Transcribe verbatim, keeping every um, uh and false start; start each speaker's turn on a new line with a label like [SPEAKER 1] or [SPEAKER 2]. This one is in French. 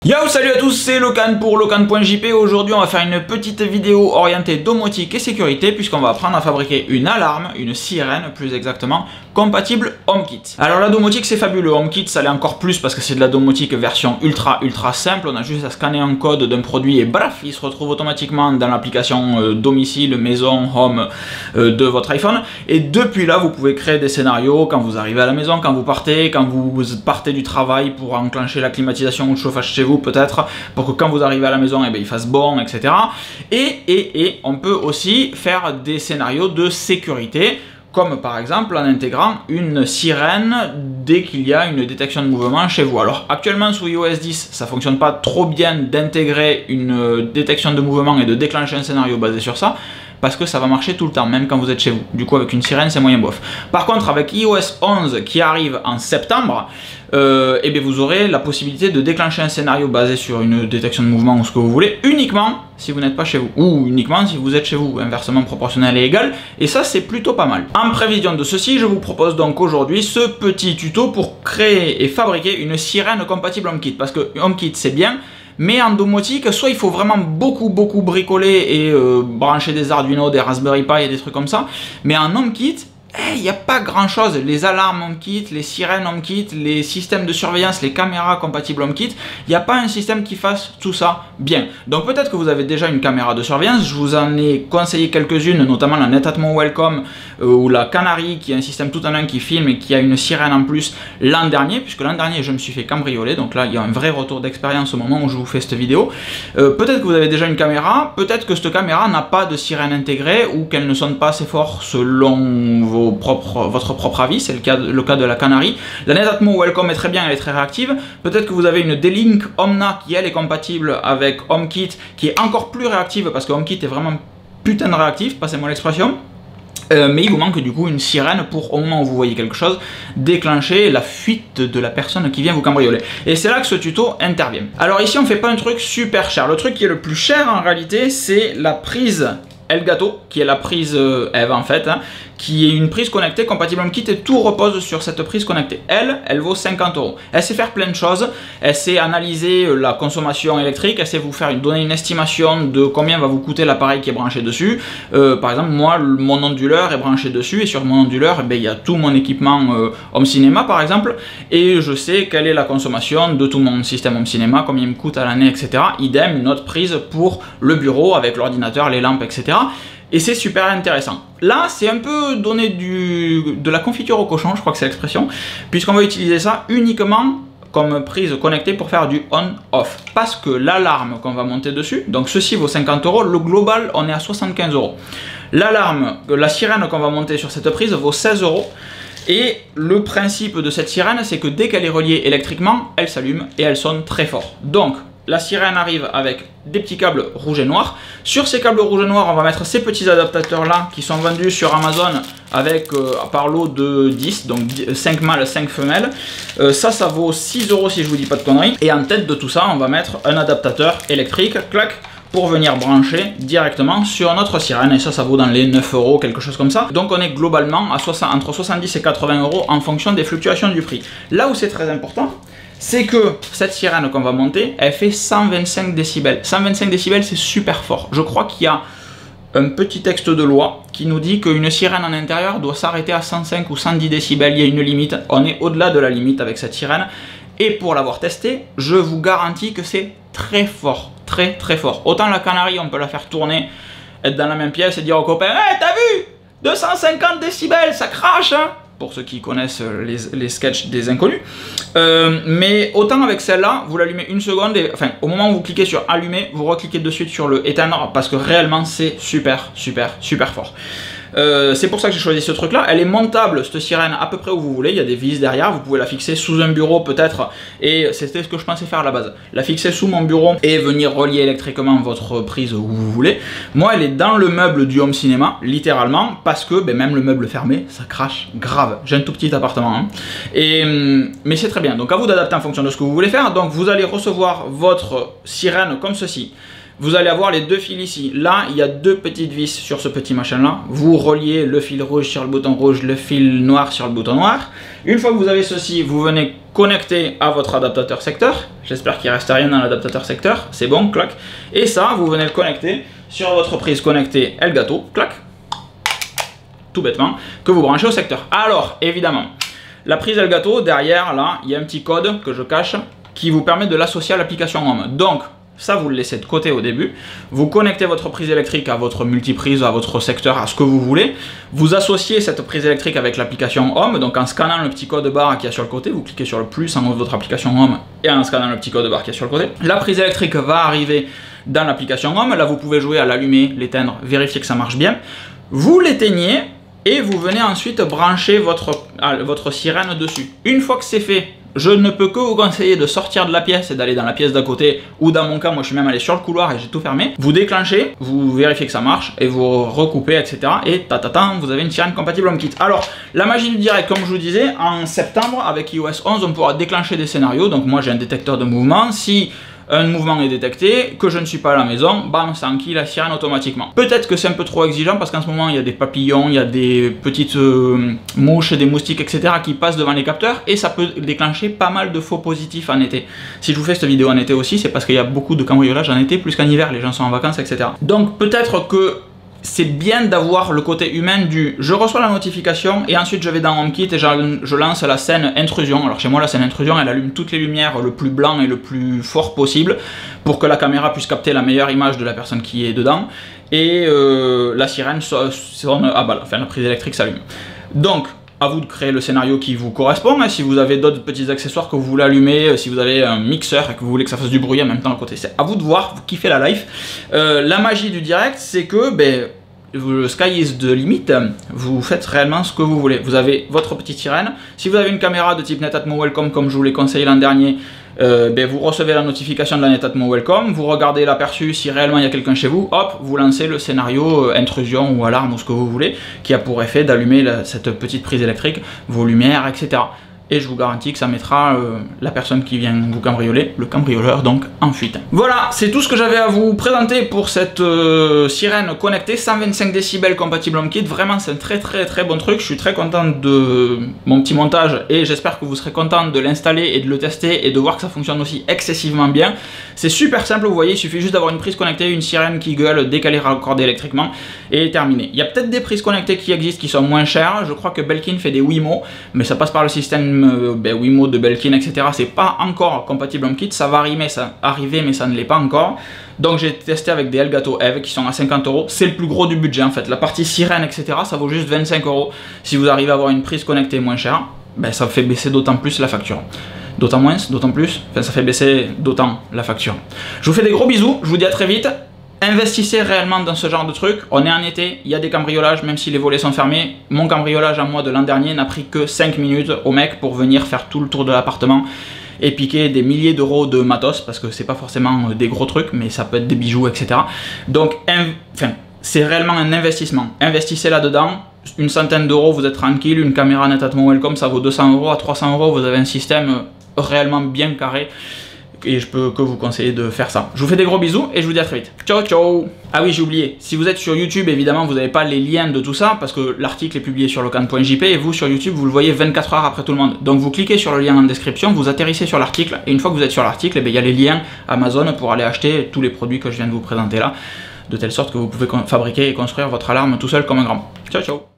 [SPEAKER 1] Yo, salut à tous, c'est Locan pour Locan point J P. Aujourd'hui on va faire une petite vidéo orientée domotique et sécurité, puisqu'on va apprendre à fabriquer une alarme, une sirène plus exactement, compatible HomeKit. Alors la domotique c'est fabuleux, HomeKit ça l'est encore plus parce que c'est de la domotique version ultra ultra simple. On a juste à scanner un code d'un produit et bref, il se retrouve automatiquement dans l'application euh, domicile, maison, home euh, de votre iPhone. Et depuis là vous pouvez créer des scénarios quand vous arrivez à la maison, quand vous partez, quand vous partez du travail pour enclencher la climatisation ou le chauffage chez vous peut-être, pour que quand vous arrivez à la maison, eh bien, il fasse bon, et cetera. Et, et, et on peut aussi faire des scénarios de sécurité, comme par exemple en intégrant une sirène dès qu'il y a une détection de mouvement chez vous. Alors actuellement sous i O S dix, ça fonctionne pas trop bien d'intégrer une détection de mouvement et de déclencher un scénario basé sur ça, parce que ça va marcher tout le temps, même quand vous êtes chez vous. Du coup, avec une sirène, c'est moyen bof. Par contre, avec i O S onze qui arrive en septembre, euh, eh bien, vous aurez la possibilité de déclencher un scénario basé sur une détection de mouvement ou ce que vous voulez, uniquement si vous n'êtes pas chez vous, ou uniquement si vous êtes chez vous, inversement proportionnel et égal, et ça c'est plutôt pas mal. En prévision de ceci, je vous propose donc aujourd'hui ce petit tuto pour créer et fabriquer une sirène compatible HomeKit, parce que HomeKit c'est bien, mais en domotique, soit il faut vraiment beaucoup beaucoup bricoler et euh, brancher des Arduino, des Raspberry Pi et des trucs comme ça, mais en HomeKit, il n'y a pas grand chose. Les alarmes HomeKit, les sirènes HomeKit, les systèmes de surveillance, les caméras compatibles HomeKit, il n'y a pas un système qui fasse tout ça bien. Donc peut-être que vous avez déjà une caméra de surveillance, je vous en ai conseillé quelques-unes, notamment la Netatmo Welcome euh, ou la Canary, qui est un système tout en un qui filme et qui a une sirène en plus l'an dernier, puisque l'an dernier je me suis fait cambrioler, donc là il y a un vrai retour d'expérience au moment où je vous fais cette vidéo. Euh, peut-être que vous avez déjà une caméra, peut-être que cette caméra n'a pas de sirène intégrée ou qu'elle ne sonne pas assez fort selon vos Propre, votre propre avis, c'est le cas, de, le cas de la Canary. La Netatmo Welcome est très bien, elle est très réactive. Peut-être que vous avez une D-Link Omna qui elle est compatible avec HomeKit, qui est encore plus réactive parce que HomeKit est vraiment putain de réactif, passez-moi l'expression. Euh, mais il vous manque du coup une sirène pour, au moment où vous voyez quelque chose, déclencher la fuite de la personne qui vient vous cambrioler. Et c'est là que ce tuto intervient. Alors ici on fait pas un truc super cher. Le truc qui est le plus cher en réalité, c'est la prise Elgato, qui est la prise euh, Eve en fait, hein, qui est une prise connectée compatible HomeKit, et tout repose sur cette prise connectée. Elle, elle vaut cinquante euros. Elle sait faire plein de choses, elle sait analyser la consommation électrique, elle sait vous faire une, donner une estimation de combien va vous coûter l'appareil qui est branché dessus. Euh, par exemple, moi, mon onduleur est branché dessus, et sur mon onduleur, eh bien, il y a tout mon équipement euh, Home Cinéma par exemple, et je sais quelle est la consommation de tout mon système Home Cinéma, combien il me coûte à l'année, et cetera. Idem, une autre prise pour le bureau avec l'ordinateur, les lampes, et cetera. Et c'est super intéressant. Là, c'est un peu donner du, de la confiture au cochon, je crois que c'est l'expression, puisqu'on va utiliser ça uniquement comme prise connectée pour faire du on-off. Parce que l'alarme qu'on va monter dessus, donc ceci vaut cinquante euros, le global, on est à soixante-quinze euros. L'alarme, la sirène qu'on va monter sur cette prise vaut seize euros. Et le principe de cette sirène, c'est que dès qu'elle est reliée électriquement, elle s'allume et elle sonne très fort. Donc, la sirène arrive avec des petits câbles rouges et noirs. Sur ces câbles rouges et noirs, on va mettre ces petits adaptateurs là qui sont vendus sur Amazon avec euh, par lot de dix, donc cinq mâles, cinq femelles. Euh, ça, ça vaut six euros si je vous dis pas de conneries. Et en tête de tout ça, on va mettre un adaptateur électrique, clac, pour venir brancher directement sur notre sirène, et ça, ça vaut dans les neuf euros, quelque chose comme ça. Donc on est globalement à soixante, entre soixante-dix et quatre-vingts euros en fonction des fluctuations du prix. Là où c'est très important, c'est que cette sirène qu'on va monter, elle fait cent vingt-cinq décibels. cent vingt-cinq décibels, c'est super fort. Je crois qu'il y a un petit texte de loi qui nous dit qu'une sirène en intérieur doit s'arrêter à cent cinq ou cent dix décibels. Il y a une limite. On est au-delà de la limite avec cette sirène. Et pour l'avoir testé, je vous garantis que c'est très fort. Très très fort. Autant la Canary, on peut la faire tourner, être dans la même pièce et dire aux copains, hey, t'as vu, deux cent cinquante décibels, ça crache, hein, pour ceux qui connaissent les, les sketchs des inconnus. Euh, mais autant avec celle-là, vous l'allumez une seconde, et enfin, au moment où vous cliquez sur allumer, vous recliquez de suite sur le éteindre, parce que réellement c'est super, super, super fort. Euh, c'est pour ça que j'ai choisi ce truc là. Elle est montable, cette sirène, à peu près où vous voulez. Il y a des vis derrière, vous pouvez la fixer sous un bureau peut-être, et c'était ce que je pensais faire à la base, la fixer sous mon bureau et venir relier électriquement votre prise où vous voulez. Moi elle est dans le meuble du Home Cinéma, littéralement, parce que ben, même le meuble fermé, ça crache grave. J'ai un tout petit appartement, hein. Et, mais c'est très bien, donc à vous d'adapter en fonction de ce que vous voulez faire. Donc vous allez recevoir votre sirène comme ceci. vous allez avoir les deux fils ici. Là, il y a deux petites vis sur ce petit machin-là. Vous reliez le fil rouge sur le bouton rouge, le fil noir sur le bouton noir. Une fois que vous avez ceci, vous venez connecter à votre adaptateur secteur. J'espère qu'il ne reste rien dans l'adaptateur secteur. C'est bon, clac. Et ça, vous venez le connecter sur votre prise connectée Elgato, clac. Tout bêtement, que vous branchez au secteur. Alors, évidemment, la prise Elgato, derrière, là, il y a un petit code que je cache qui vous permet de l'associer à l'application Home. Donc, ça, vous le laissez de côté au début. Vous connectez votre prise électrique à votre multiprise, à votre secteur, à ce que vous voulez. Vous associez cette prise électrique avec l'application Home. Donc, en scannant le petit code barre qui est sur le côté, vous cliquez sur le plus en haut de votre application Home et en scannant le petit code barre qui est sur le côté. La prise électrique va arriver dans l'application Home. Là, vous pouvez jouer à l'allumer, l'éteindre, vérifier que ça marche bien. Vous l'éteignez et vous venez ensuite brancher votre, votre sirène dessus. Une fois que c'est fait, je ne peux que vous conseiller de sortir de la pièce et d'aller dans la pièce d'à côté, ou dans mon cas, moi je suis même allé sur le couloir et j'ai tout fermé. Vous déclenchez, vous vérifiez que ça marche et vous recoupez, et cetera. Et tatatan, vous avez une sirène compatible HomeKit. Alors, la magie du direct, comme je vous disais, en septembre avec i O S onze, on pourra déclencher des scénarios. Donc moi j'ai un détecteur de mouvement. Si un mouvement est détecté, que je ne suis pas à la maison, bam, ça enquille la sirène automatiquement. Peut-être que c'est un peu trop exigeant parce qu'en ce moment il y a des papillons, il y a des petites euh, mouches, des moustiques, et cetera qui passent devant les capteurs et ça peut déclencher pas mal de faux positifs en été. Si je vous fais cette vidéo en été aussi, c'est parce qu'il y a beaucoup de cambriolage en été plus qu'en hiver, les gens sont en vacances, et cetera. Donc peut-être que c'est bien d'avoir le côté humain du je reçois la notification et ensuite je vais dans HomeKit et je, je lance la scène intrusion. Alors chez moi la scène intrusion elle allume toutes les lumières le plus blanc et le plus fort possible pour que la caméra puisse capter la meilleure image de la personne qui est dedans et euh, la sirène sonne à balle, enfin la prise électrique s'allume. Donc à vous de créer le scénario qui vous correspond. Si vous avez d'autres petits accessoires que vous voulez allumer, si vous avez un mixeur et que vous voulez que ça fasse du bruit en même temps à côté, c'est à vous de voir, vous kiffez la life. Euh, la magie du direct, c'est que ben, le sky is the limit, vous faites réellement ce que vous voulez. Vous avez votre petite sirène. Si vous avez une caméra de type Netatmo Welcome comme je vous l'ai conseillé l'an dernier, Euh, ben vous recevez la notification de la Netatmo Welcome, vous regardez l'aperçu, si réellement il y a quelqu'un chez vous, hop, vous lancez le scénario euh, intrusion ou alarme ou ce que vous voulez, qui a pour effet d'allumer cette petite prise électrique, vos lumières, et cetera. Et je vous garantis que ça mettra euh, la personne qui vient vous cambrioler, le cambrioleur donc, en fuite. Voilà, c'est tout ce que j'avais à vous présenter pour cette euh, sirène connectée, cent vingt-cinq décibels compatible HomeKit. Vraiment, c'est un très très très bon truc. Je suis très content de mon petit montage et j'espère que vous serez content de l'installer et de le tester et de voir que ça fonctionne aussi excessivement bien. C'est super simple, vous voyez, il suffit juste d'avoir une prise connectée, une sirène qui gueule dès qu'elle est raccordée électriquement et terminé. Il y a peut-être des prises connectées qui existent qui sont moins chères. Je crois que Belkin fait des Wimo, mais ça passe par le système Ben, Wimo de Belkin, et cetera. C'est pas encore compatible HomeKit, ça va arriver, ça arriver, mais ça ne l'est pas encore. Donc j'ai testé avec des Elgato Eve qui sont à cinquante euros. C'est le plus gros du budget en fait. La partie sirène, et cetera. Ça vaut juste vingt-cinq euros. Si vous arrivez à avoir une prise connectée moins chère, ben, ça fait baisser d'autant plus la facture. D'autant moins, d'autant plus, enfin ça fait baisser d'autant la facture. Je vous fais des gros bisous, je vous dis à très vite. Investissez réellement dans ce genre de truc. On est en été, il y a des cambriolages, même si les volets sont fermés. Mon cambriolage à moi de l'an dernier n'a pris que cinq minutes au mec pour venir faire tout le tour de l'appartement et piquer des milliers d'euros de matos, parce que c'est pas forcément des gros trucs, mais ça peut être des bijoux, et cetera. Donc, enfin, c'est réellement un investissement. Investissez là-dedans. Une centaine d'euros, vous êtes tranquille. Une caméra Netatmo Welcome, ça vaut deux cents euros. À trois cents euros, vous avez un système réellement bien carré. Et je peux que vous conseiller de faire ça. Je vous fais des gros bisous et je vous dis à très vite. Ciao ciao. Ah oui, j'ai oublié, si vous êtes sur YouTube, évidemment vous n'avez pas les liens de tout ça parce que l'article est publié sur locan point j p et vous sur YouTube vous le voyez vingt-quatre heures après tout le monde. Donc vous cliquez sur le lien en description, vous atterrissez sur l'article et une fois que vous êtes sur l'article, il y a les liens Amazon pour aller acheter tous les produits que je viens de vous présenter là, de telle sorte que vous pouvez fabriquer et construire votre alarme tout seul comme un grand. Ciao ciao.